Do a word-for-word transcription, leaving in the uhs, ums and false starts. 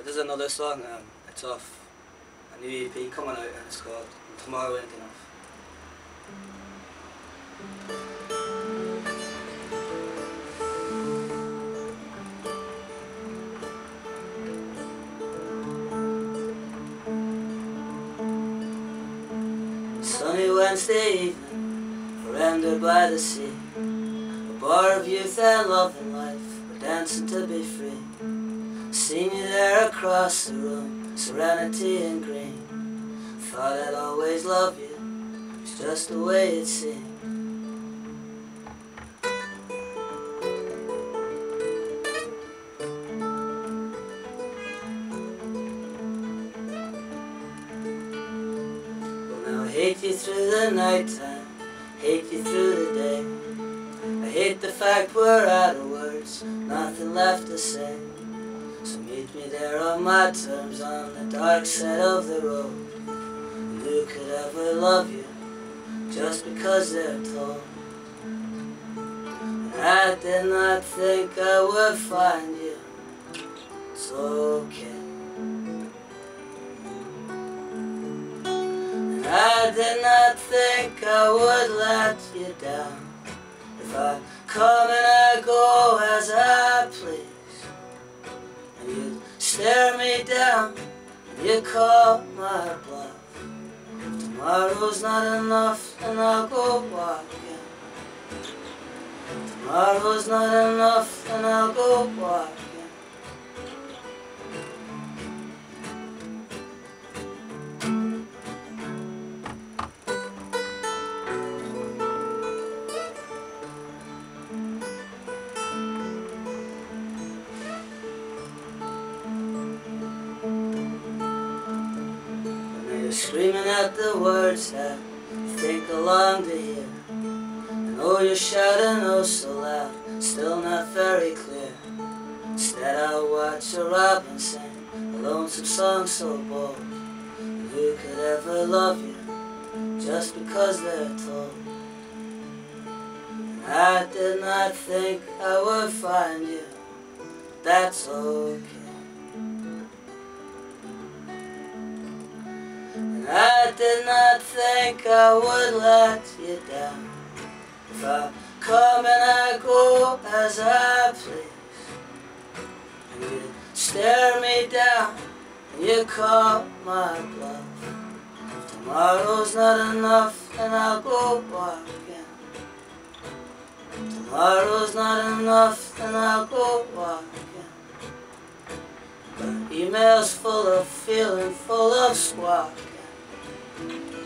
there's another song, um, it's off a new E P coming out and it's called Tomorrow Ain't Enough. Sunny Wednesday evening, veranda by the sea, a bar of youth and love and life, we're dancing to be free. Seen you there across the room, serenity and green. Thought I'd always love you, it's just the way it seemed. I hate you through the night time, hate you through the day. I hate the fact we're out of words, nothing left to say. So meet me there on my terms on the dark side of the road. And who could ever love you just because they're told? And I did not think I would find you, it's okay. I did not think I would let you down. If I come and I go as I please, and you'd stare me down and you call my bluff. If tomorrow's not enough, then I'll go walking. If tomorrow's not enough, then I'll go walking. Screaming out the words that you think I long to hear. And oh, you're shouting oh so loud, still not very clear. Instead I'll watch a robin sing a lonesome song so bold. And who could ever love you just because they're told? And I did not think I would find you, that's okay. I did not think I would let you down. If I come and I go as I please, and you stare me down and you call my bluff. If tomorrow's not enough, then I'll go walking. If tomorrow's not enough, then I'll go walking. But emails full of feeling, full of squawking.